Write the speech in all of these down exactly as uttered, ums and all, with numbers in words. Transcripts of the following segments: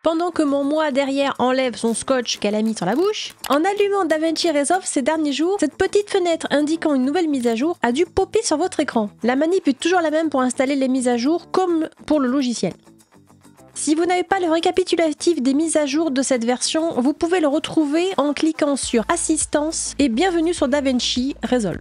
pendant que mon moi derrière enlève son scotch qu'elle a mis sur la bouche. En allumant DaVinci Resolve ces derniers jours, cette petite fenêtre indiquant une nouvelle mise à jour a dû popper sur votre écran. La manip est toujours la même pour installer les mises à jour comme pour le logiciel. Si vous n'avez pas le récapitulatif des mises à jour de cette version, vous pouvez le retrouver en cliquant sur Assistance et bienvenue sur DaVinci Resolve.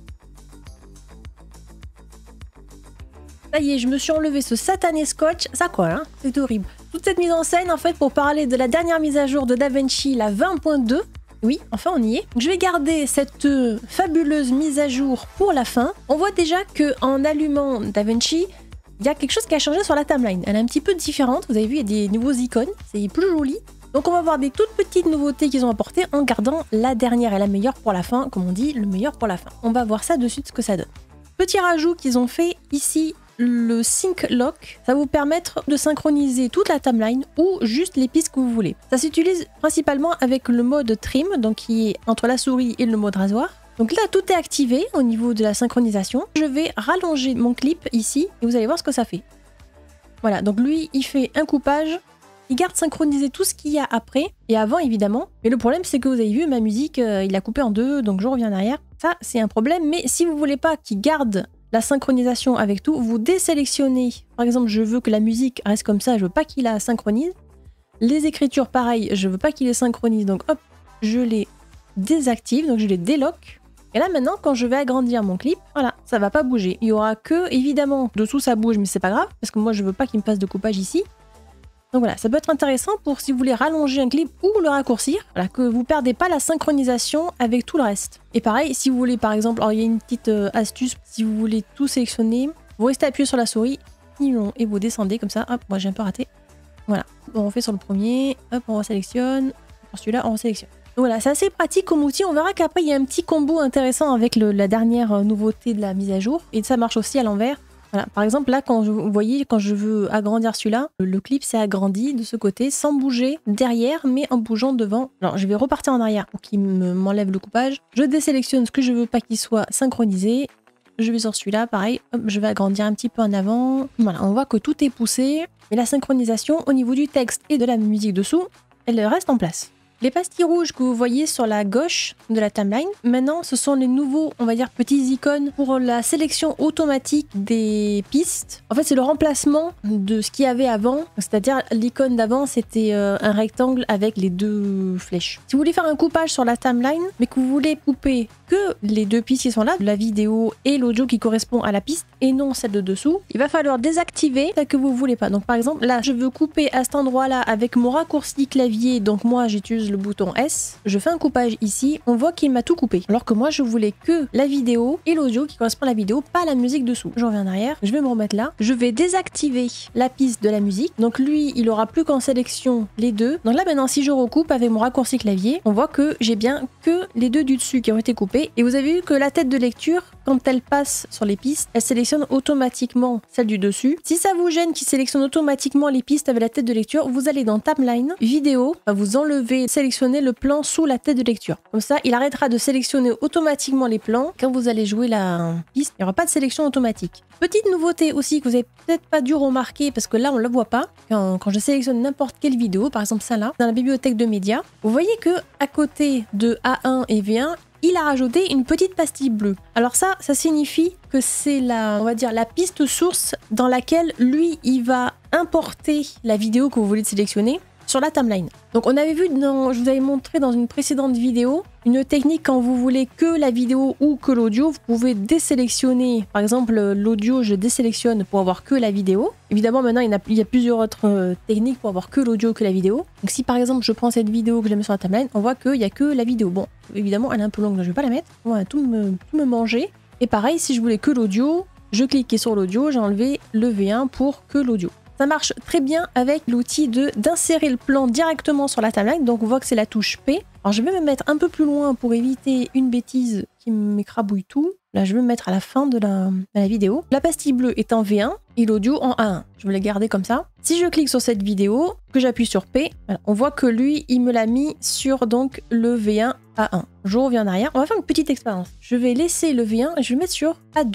Ça y est, je me suis enlevé ce satané scotch, ça colle, hein, c'est horrible. Toute cette mise en scène, en fait, pour parler de la dernière mise à jour de DaVinci, la vingt point deux. Oui, enfin on y est. Je vais garder cette euh, fabuleuse mise à jour pour la fin. On voit déjà qu'en allumant DaVinci, il y a quelque chose qui a changé sur la timeline. Elle est un petit peu différente, vous avez vu, il y a des nouveaux icônes, c'est plus joli. Donc on va voir des toutes petites nouveautés qu'ils ont apportées en gardant la dernière et la meilleure pour la fin, comme on dit, le meilleur pour la fin. On va voir ça de suite ce que ça donne. Petit rajout qu'ils ont fait ici, le Sync Lock, ça va vous permettre de synchroniser toute la timeline ou juste les pistes que vous voulez. Ça s'utilise principalement avec le mode Trim, donc qui est entre la souris et le mode rasoir. Donc là, tout est activé au niveau de la synchronisation. Je vais rallonger mon clip ici et vous allez voir ce que ça fait. Voilà, donc lui, il fait un coupage. Il garde synchronisé tout ce qu'il y a après et avant, évidemment. Mais le problème, c'est que vous avez vu, ma musique, euh, il a coupé en deux, donc je reviens en arrière. Ça, c'est un problème. Mais si vous voulez pas qu'il garde la synchronisation avec tout, vous désélectionnez. Par exemple, je veux que la musique reste comme ça, je veux pas qu'il la synchronise. Les écritures, pareil, je veux pas qu'il les synchronise, donc hop, je les désactive, donc je les déloque. Et là maintenant, quand je vais agrandir mon clip, voilà, ça va pas bouger. Il y aura que, évidemment, dessous ça bouge, mais c'est pas grave, parce que moi je veux pas qu'il me passe de coupage ici. Donc voilà, ça peut être intéressant pour si vous voulez rallonger un clip ou le raccourcir, voilà, que vous perdez pas la synchronisation avec tout le reste. Et pareil, si vous voulez par exemple, alors il y a une petite euh, astuce, si vous voulez tout sélectionner, vous restez appuyé sur la souris et vous descendez comme ça, hop, moi j'ai un peu raté. Voilà, on refait sur le premier, hop, on resélectionne, pour celui-là on resélectionne. Donc voilà, c'est assez pratique comme outil, on verra qu'après il y a un petit combo intéressant avec le, la dernière nouveauté de la mise à jour, et ça marche aussi à l'envers. Voilà, par exemple, là, quand je, vous voyez, quand je veux agrandir celui-là, le clip s'est agrandi de ce côté sans bouger derrière, mais en bougeant devant. Alors, je vais repartir en arrière pour qu'il m'enlève le coupage. Je désélectionne ce que je veux pas qu'il soit synchronisé. Je vais sur celui-là, pareil. Hop, je vais agrandir un petit peu en avant. Voilà, on voit que tout est poussé. Mais la synchronisation au niveau du texte et de la musique dessous, elle reste en place. Les pastilles rouges que vous voyez sur la gauche de la timeline, maintenant ce sont les nouveaux, on va dire, petits icônes pour la sélection automatique des pistes. En fait, c'est le remplacement de ce qu'il y avait avant, c'est-à-dire l'icône d'avant, c'était euh, un rectangle avec les deux flèches. Si vous voulez faire un coupage sur la timeline, mais que vous voulez couper que les deux pistes qui sont là, la vidéo et l'audio qui correspond à la piste, et non celle de dessous, il va falloir désactiver celle que vous voulez pas. Donc par exemple, là, je veux couper à cet endroit-là avec mon raccourci clavier, donc moi j'utilise le bouton S, je fais un coupage ici, on voit qu'il m'a tout coupé. Alors que moi je voulais que la vidéo et l'audio qui correspond à la vidéo, pas la musique dessous. Je reviens en arrière, je vais me remettre là, je vais désactiver la piste de la musique, donc lui il aura plus qu'en sélection les deux. Donc là maintenant si je recoupe avec mon raccourci clavier, on voit que j'ai bien que les deux du dessus qui ont été coupés, et vous avez vu que la tête de lecture, quand elle passe sur les pistes, elle sélectionne automatiquement celle du dessus. Si ça vous gêne qu'il sélectionne automatiquement les pistes avec la tête de lecture, vous allez dans Timeline, Vidéo, vous enlevez, sélectionner le plan sous la tête de lecture. Comme ça, il arrêtera de sélectionner automatiquement les plans. Quand vous allez jouer la piste, il n'y aura pas de sélection automatique. Petite nouveauté aussi que vous avez peut-être pas dû remarquer parce que là on ne la voit pas. Quand, quand je sélectionne n'importe quelle vidéo, par exemple celle-là, dans la bibliothèque de médias, vous voyez que à côté de A un et V un, il a rajouté une petite pastille bleue. Alors ça, ça signifie que c'est la, on va dire, la piste source dans laquelle lui, il va importer la vidéo que vous voulez sélectionner sur la timeline. Donc on avait vu, dans, je vous avais montré dans une précédente vidéo, une technique quand vous voulez que la vidéo ou que l'audio, vous pouvez désélectionner. Par exemple, l'audio, je désélectionne pour avoir que la vidéo. Évidemment, maintenant, il y a, il y a plusieurs autres euh, techniques pour avoir que l'audio que la vidéo. Donc si par exemple, je prends cette vidéo que je la mets sur la timeline, on voit qu'il n'y a que la vidéo. Bon, évidemment, elle est un peu longue, donc je ne vais pas la mettre. On va tout me, tout me manger. Et pareil, si je voulais que l'audio, je cliquais sur l'audio, j'ai enlevé le V un pour que l'audio. Ça marche très bien avec l'outil de d'insérer le plan directement sur la timeline. Donc on voit que c'est la touche P. Alors je vais me mettre un peu plus loin pour éviter une bêtise qui m'écrabouille tout. Là je vais me mettre à la fin de la, de la vidéo. La pastille bleue est en V un et l'audio en A un. Je vais la garder comme ça. Si je clique sur cette vidéo, que j'appuie sur P, voilà, on voit que lui il me l'a mis sur donc le V un A un. Je reviens en arrière. On va faire une petite expérience. Je vais laisser le V un et je vais le mettre sur A deux.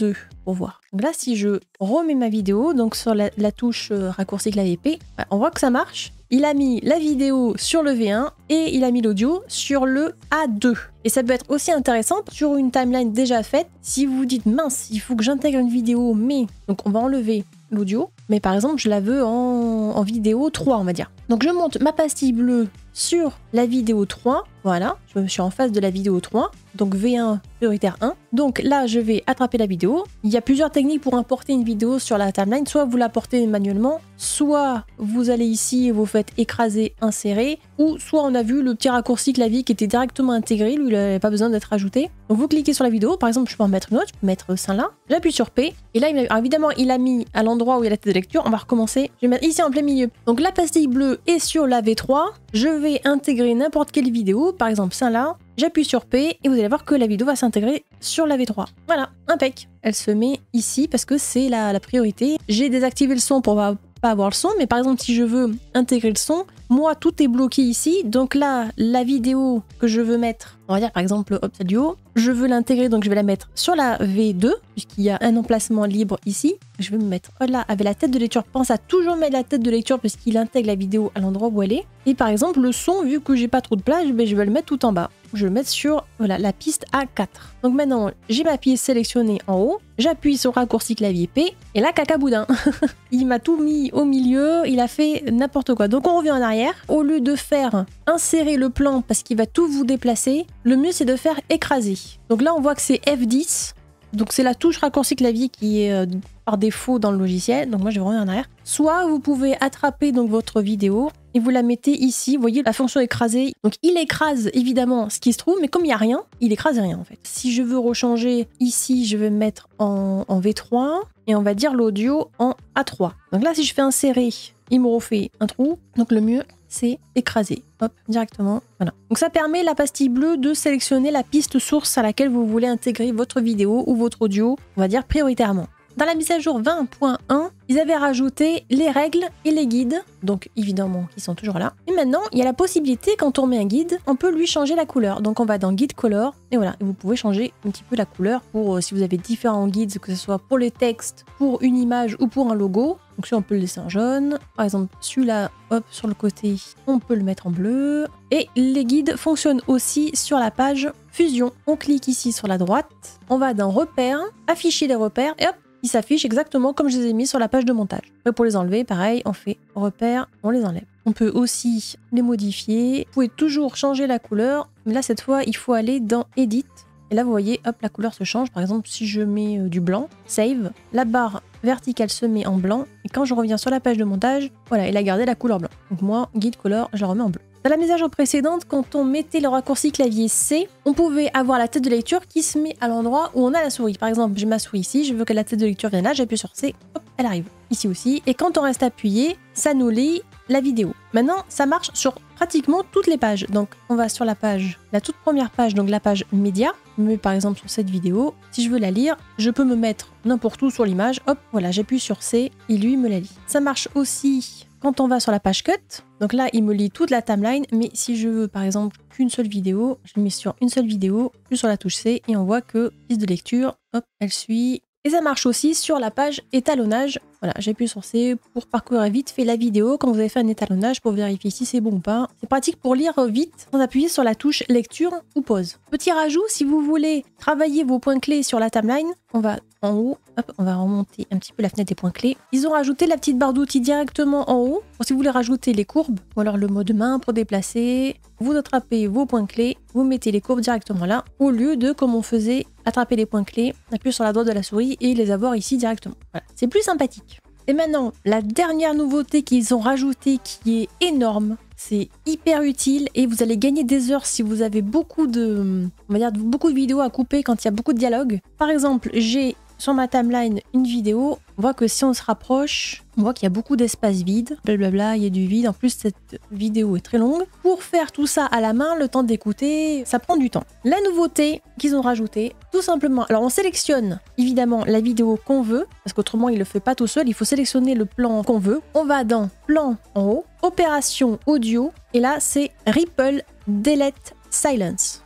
pour voir. Donc là, si je remets ma vidéo, donc sur la, la touche euh, raccourci clavier P, on voit que ça marche. Il a mis la vidéo sur le V un et il a mis l'audio sur le A deux. Et ça peut être aussi intéressant sur une timeline déjà faite. Si vous vous dites mince, il faut que j'intègre une vidéo, mais donc on va enlever l'audio. Mais par exemple, je la veux en, en vidéo trois, on va dire. Donc je monte ma pastille bleue sur la vidéo trois. Voilà, je suis en face de la vidéo trois. Donc V un prioritaire un. Donc là, je vais attraper la vidéo. Il y a plusieurs techniques pour importer une vidéo sur la timeline. Soit vous l'apportez manuellement, soit vous allez ici et vous faites écraser, insérer, ou soit on a vu le petit raccourci clavier qui était directement intégré, lui il n'avait pas besoin d'être ajouté. Donc vous cliquez sur la vidéo, par exemple je peux en mettre une autre, je peux mettre celle-là, j'appuie sur P, et là il alors évidemment il a mis à l'endroit où il y a la tête de lecture, on va recommencer, je vais mettre ici en plein milieu. Donc la pastille bleue est sur la V trois, je vais intégrer n'importe quelle vidéo, par exemple celle-là, j'appuie sur P et vous allez voir que la vidéo va s'intégrer sur la V trois. Voilà, impec. Elle se met ici parce que c'est la, la priorité. J'ai désactivé le son pour pas, pas avoir le son, mais par exemple si je veux intégrer le son, moi tout est bloqué ici. Donc là, la vidéo que je veux mettre, on va dire par exemple Optadio, je veux l'intégrer donc je vais la mettre sur la V deux puisqu'il y a un emplacement libre ici. Je vais me mettre là avec la tête de lecture. Pense à toujours mettre la tête de lecture puisqu'il intègre la vidéo à l'endroit où elle est. Et par exemple le son, vu que j'ai pas trop de place, ben, je vais le mettre tout en bas. Je vais le mettre sur voilà, la piste A quatre. Donc maintenant, j'ai ma piste sélectionnée en haut. J'appuie sur raccourci clavier P. Et là, caca boudin. Il m'a tout mis au milieu. Il a fait n'importe quoi. Donc on revient en arrière. Au lieu de faire insérer le plan parce qu'il va tout vous déplacer, le mieux c'est de faire écraser. Donc là, on voit que c'est F dix. Donc c'est la touche raccourci clavier qui est euh, par défaut dans le logiciel. Donc moi je vais revenir en arrière. Soit vous pouvez attraper donc votre vidéo et vous la mettez ici. Vous voyez la fonction écraser. Donc il écrase évidemment ce qui se trouve, mais comme il n'y a rien, il écrase rien en fait. Si je veux rechanger ici, je vais me mettre en, en V trois et on va dire l'audio en A trois. Donc là si je fais insérer, il me refait un trou. Donc le mieux c'est écraser. Hop, directement. Voilà. Donc ça permet la pastille bleue de sélectionner la piste source à laquelle vous voulez intégrer votre vidéo ou votre audio, on va dire prioritairement. Dans la mise à jour vingt point un, ils avaient rajouté les règles et les guides, donc évidemment qui sont toujours là. Et maintenant, il y a la possibilité, quand on met un guide, on peut lui changer la couleur. Donc on va dans Guide Color, et voilà, et vous pouvez changer un petit peu la couleur pour, euh, si vous avez différents guides, que ce soit pour les textes, pour une image ou pour un logo. Donc ça, on peut le laisser en jaune. Par exemple, celui-là, hop, sur le côté, on peut le mettre en bleu. Et les guides fonctionnent aussi sur la page Fusion. On clique ici sur la droite, on va dans Repères, Afficher les repères, et hop, ils s'affichent exactement comme je les ai mis sur la page de montage. Et pour les enlever, pareil, on fait repère, on les enlève. On peut aussi les modifier. Vous pouvez toujours changer la couleur, mais là cette fois il faut aller dans Edit. Et là vous voyez, hop, la couleur se change. Par exemple, si je mets euh, du blanc, Save, la barre verticale se met en blanc. Et quand je reviens sur la page de montage, voilà, il a gardé la couleur blanc. Donc moi, Guide Color, je la remets en bleu. Dans la mise à jour précédente, quand on mettait le raccourci clavier C, on pouvait avoir la tête de lecture qui se met à l'endroit où on a la souris. Par exemple, j'ai ma souris ici, je veux que la tête de lecture vienne là, j'appuie sur C, hop, elle arrive. Ici aussi. Et quand on reste appuyé, ça nous lit la vidéo. Maintenant, ça marche sur pratiquement toutes les pages. Donc, on va sur la page, la toute première page, donc la page média. Je me mets par exemple sur cette vidéo. Si je veux la lire, je peux me mettre n'importe où sur l'image. Hop, voilà, j'appuie sur C et lui me la lit. Ça marche aussi quand on va sur la page cut. Donc là, il me lit toute la timeline. Mais si je veux par exemple qu'une seule vidéo, je le mets sur une seule vidéo, puis sur la touche C et on voit que piste de lecture, hop, elle suit. Et ça marche aussi sur la page étalonnage. Voilà, j'appuie sur C pour parcourir vite fait la vidéo quand vous avez fait un étalonnage pour vérifier si c'est bon ou pas. C'est pratique pour lire vite sans appuyer sur la touche lecture ou pause. Petit rajout, si vous voulez travailler vos points clés sur la timeline, on va en haut, hop, on va remonter un petit peu la fenêtre des points clés. Ils ont rajouté la petite barre d'outils directement en haut. Pour si vous voulez rajouter les courbes ou alors le mode main pour déplacer, vous attrapez vos points clés, vous mettez les courbes directement là, au lieu de, comme on faisait, attraper les points clés, appuyer sur la droite de la souris et les avoir ici directement. Voilà, c'est plus sympathique. Et maintenant, la dernière nouveauté qu'ils ont rajoutée qui est énorme, c'est hyper utile et vous allez gagner des heures si vous avez beaucoup de, on va dire, beaucoup de vidéos à couper quand il y a beaucoup de dialogue. Par exemple, j'ai sur ma timeline une vidéo, on voit que si on se rapproche, on voit qu'il y a beaucoup d'espace vide, blablabla, il y a du vide. En plus, cette vidéo est très longue. Pour faire tout ça à la main, le temps d'écouter, ça prend du temps. La nouveauté qu'ils ont rajoutée, tout simplement, alors on sélectionne évidemment la vidéo qu'on veut, parce qu'autrement il le fait pas tout seul, il faut sélectionner le plan qu'on veut. On va dans plan en haut, opération audio, et là c'est Ripple Delete Silence.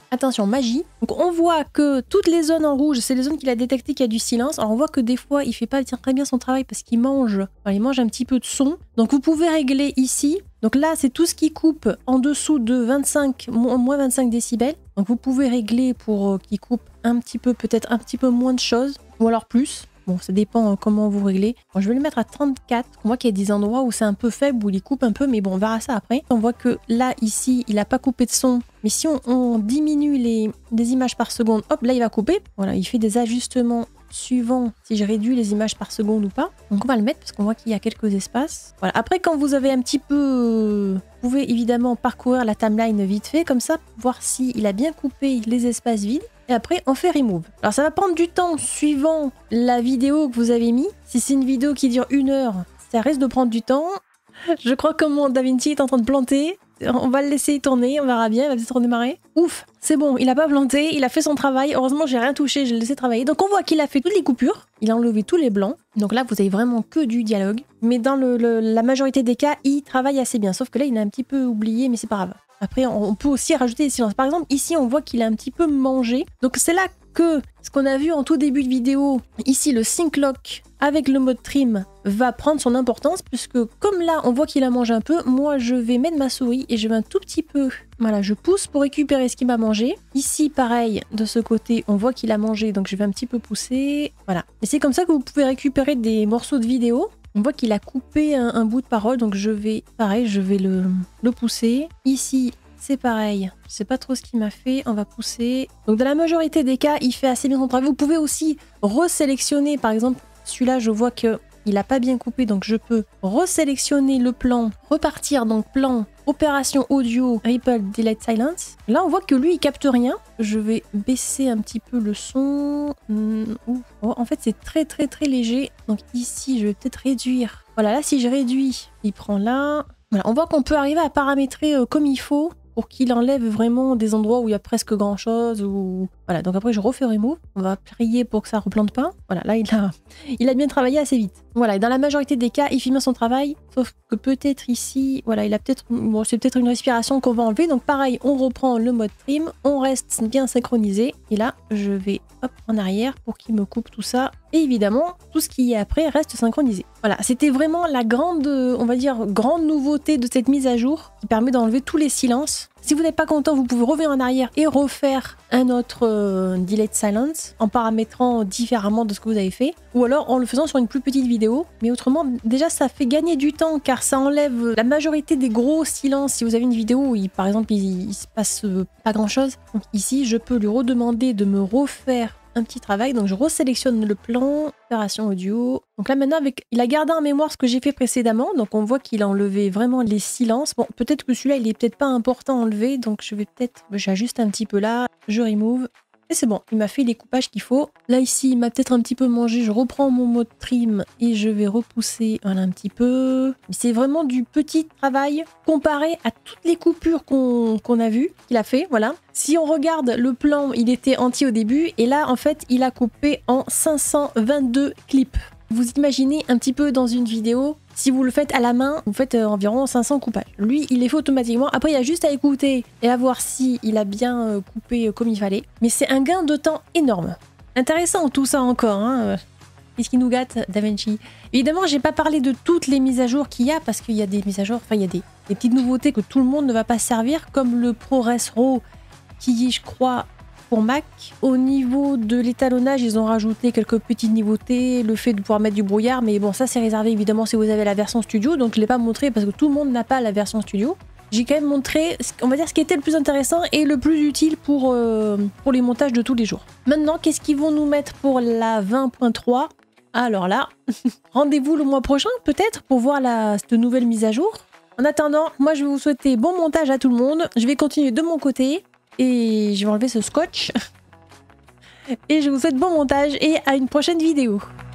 attention, magie. Donc on voit que toutes les zones en rouge, c'est les zones qu'il a détectées qu'il y a du silence. Alors on voit que des fois, il fait pas très bien son travail parce qu'il mange, enfin, il mange un petit peu de son. Donc vous pouvez régler ici. Donc là, c'est tout ce qui coupe en dessous de vingt-cinq, moins vingt-cinq décibels. Donc vous pouvez régler pour euh, qu'il coupe un petit peu, peut-être un petit peu moins de choses, ou alors plus. Bon, ça dépend comment vous réglez. Bon, je vais le mettre à trente-quatre. On voit qu'il y a des endroits où c'est un peu faible, où il coupe un peu, mais bon, on verra ça après. On voit que là, ici, il n'a pas coupé de son. Mais si on, on diminue les, les images par seconde, hop, là, il va couper. Voilà, il fait des ajustements suivant si je réduis les images par seconde ou pas. Donc on va le mettre parce qu'on voit qu'il y a quelques espaces. Voilà. Après, quand vous avez un petit peu... Vous pouvez évidemment parcourir la timeline vite fait, comme ça, pour voir s'il a bien coupé les espaces vides. Et après, on fait remove. Alors ça va prendre du temps suivant la vidéo que vous avez mis. Si c'est une vidéo qui dure une heure, ça risque de prendre du temps. Je crois que mon DaVinci est en train de planter. On va le laisser tourner, on verra bien, il va peut-être redémarrer. Ouf, c'est bon, il a pas planté, il a fait son travail. Heureusement, j'ai rien touché, je l'ai laissé travailler. Donc on voit qu'il a fait toutes les coupures, il a enlevé tous les blancs. Donc là, vous avez vraiment que du dialogue. Mais dans le, le, la majorité des cas, il travaille assez bien. Sauf que là, il a un petit peu oublié, mais c'est pas grave. Après, on peut aussi rajouter des silences. Par exemple, ici, on voit qu'il a un petit peu mangé. Donc c'est là que ce qu'on a vu en tout début de vidéo, ici, le sync lock avec le mode trim va prendre son importance, puisque comme là, on voit qu'il a mangé un peu, moi, je vais mettre ma souris et je vais un tout petit peu... Voilà, je pousse pour récupérer ce qu'il m'a mangé. Ici, pareil, de ce côté, on voit qu'il a mangé, donc je vais un petit peu pousser. Voilà. Et c'est comme ça que vous pouvez récupérer des morceaux de vidéo. On voit qu'il a coupé un, un bout de parole, donc je vais, pareil, je vais le, le pousser. Ici, c'est pareil. Je sais pas trop ce qu'il m'a fait, on va pousser. Donc dans la majorité des cas, il fait assez bien son travail. Vous pouvez aussi resélectionner, par exemple, celui-là, je vois que il n'a pas bien coupé, donc je peux resélectionner le plan, repartir, donc plan, opération audio, Ripple, Delete Silence. Là, on voit que lui, il capte rien. Je vais baisser un petit peu le son. Mmh, oh, en fait, c'est très, très, très léger. Donc ici, je vais peut-être réduire. Voilà, là, si je réduis, il prend là. Voilà, on voit qu'on peut arriver à paramétrer euh, comme il faut pour qu'il enlève vraiment des endroits où il y a presque grand chose. Ou... Voilà, donc après je refais remove. On va prier pour que ça ne replante pas. Voilà, là il a, il a bien travaillé assez vite. Voilà, et dans la majorité des cas, il fait bien son travail. Sauf que peut-être ici, voilà, il a peut-être. Bon, c'est peut-être une respiration qu'on va enlever. Donc pareil, on reprend le mode trim. On reste bien synchronisé. Et là, je vais hop en arrière pour qu'il me coupe tout ça. Et évidemment, tout ce qui est après reste synchronisé. Voilà, c'était vraiment la grande, on va dire, grande nouveauté de cette mise à jour qui permet d'enlever tous les silences. Si vous n'êtes pas content, vous pouvez revenir en arrière et refaire un autre euh, Delete Silence en paramétrant différemment de ce que vous avez fait, ou alors en le faisant sur une plus petite vidéo. Mais autrement, déjà, ça fait gagner du temps car ça enlève la majorité des gros silences. Si vous avez une vidéo où, il, par exemple, il, il se passe euh, pas grand-chose, donc ici, je peux lui redemander de me refaire un petit travail, donc je resélectionne le plan, opération audio. Donc là maintenant, avec, il a gardé en mémoire ce que j'ai fait précédemment, donc on voit qu'il a enlevé vraiment les silences. Bon, peut-être que celui-là, il est peut-être pas important à enlever, donc je vais peut-être, j'ajuste un petit peu là, je remove. Et c'est bon, il m'a fait les coupages qu'il faut. Là ici, il m'a peut-être un petit peu mangé, je reprends mon mode trim et je vais repousser voilà, un petit peu. C'est vraiment du petit travail comparé à toutes les coupures qu'on qu'on a vues, qu'il a fait, voilà. Si on regarde le plan, il était entier au début et là, en fait, il a coupé en cinq cent vingt-deux clips. Vous imaginez un petit peu dans une vidéo, si vous le faites à la main, vous faites euh, environ cinq cents coupages. Lui, il les fait automatiquement. Après, il y a juste à écouter et à voir si il a bien euh, coupé euh, comme il fallait. Mais c'est un gain de temps énorme. Intéressant tout ça encore. Hein. Qu'est-ce qui nous gâte, DaVinci? Évidemment, j'ai pas parlé de toutes les mises à jour qu'il y a parce qu'il y a des mises à jour, enfin il y a des, des petites nouveautés que tout le monde ne va pas servir, comme le ProRes RAW qui, je crois, pour Mac. Au niveau de l'étalonnage, ils ont rajouté quelques petites nouveautés, le fait de pouvoir mettre du brouillard, mais bon, ça c'est réservé évidemment si vous avez la version studio, donc je ne l'ai pas montré parce que tout le monde n'a pas la version studio. J'ai quand même montré, on va dire, ce qui était le plus intéressant et le plus utile pour, euh, pour les montages de tous les jours. Maintenant, qu'est-ce qu'ils vont nous mettre pour la vingt point trois? Alors là, rendez-vous le mois prochain peut-être pour voir la, cette nouvelle mise à jour. En attendant, moi je vais vous souhaiter bon montage à tout le monde. Je vais continuer de mon côté. Et je vais enlever ce scotch. Et je vous souhaite bon montage et à une prochaine vidéo.